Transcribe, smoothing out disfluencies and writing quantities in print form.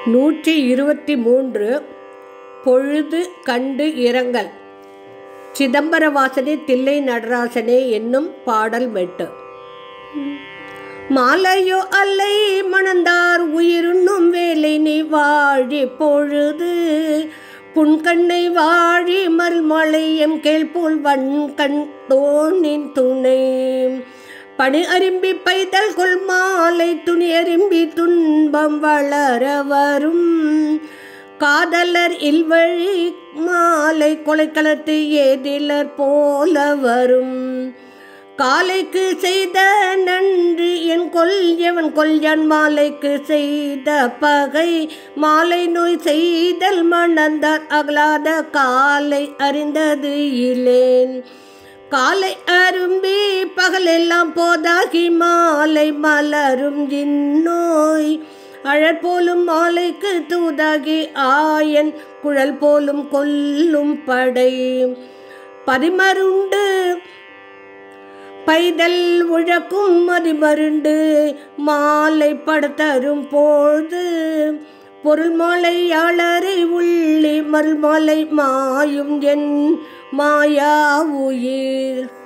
123 பொழுது கண்டு இரங்கல். சிதம்பர வாசனே தில்லை நடராசனே என்னும் பாடல் மெட்டு. மாலையோ அல்லை மணந்தார் உயிருண்ணும் வேலை நீ வாழி பொழுது புன்கண்ணை வாழி மல்மலை எம் கேள்போல் வன்கண் தோனின் துணை பனி அரும்பி பைதல் கொள் மாலை துணி அரும்பி துன்பம் வளர வரும் காதலர் இல்வழி மாலை கொலைக்களத்து ஏதிலர் போல வரும் காலைக்கு செய்த நன்றி என் கொல் எவன் கொல்யான் மாலைக்கு செய்த பகை மாலை நோய் செய்தல் மணந்தார் அகலாத காலை அறிந்தது இலேன் காலை அரும்பி பகலெல்லாம் போதாகி மாலை மலரும் இந்நோய் அழற் போலும் மாலைக்கு தூதாகி ஆயன் குழல் போலும் கொல்லும் படை பரிமருண்டு பைதல் உழக்கும் மதிமருண்டு மாலை படத்தரும் பொழுது பொருள் மாலை யாழரை உள்ளி மருள் மாலை மாயும் என் மாயா உயிர்.